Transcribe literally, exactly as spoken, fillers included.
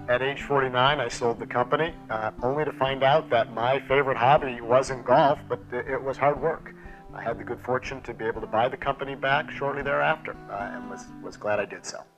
At age forty-nine, I sold the company, uh, only to find out that my favorite hobby wasn't golf, but it was hard work. I had the good fortune to be able to buy the company back shortly thereafter, uh, and was, was glad I did so.